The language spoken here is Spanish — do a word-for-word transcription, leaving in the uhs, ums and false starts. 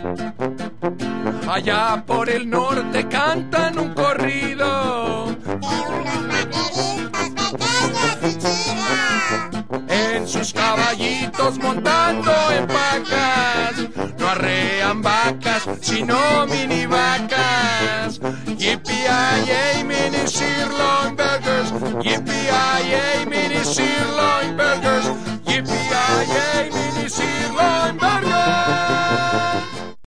Allá por el norte cantan un corrido de unos vaqueritos pequeños y chidos. en sus caballitos montando en vacas. No arrean vacas, sino mini vacas. Yippee-yi-yay, mini sirloin burgers. Yippee-yi-yay, mini sirloin burgers.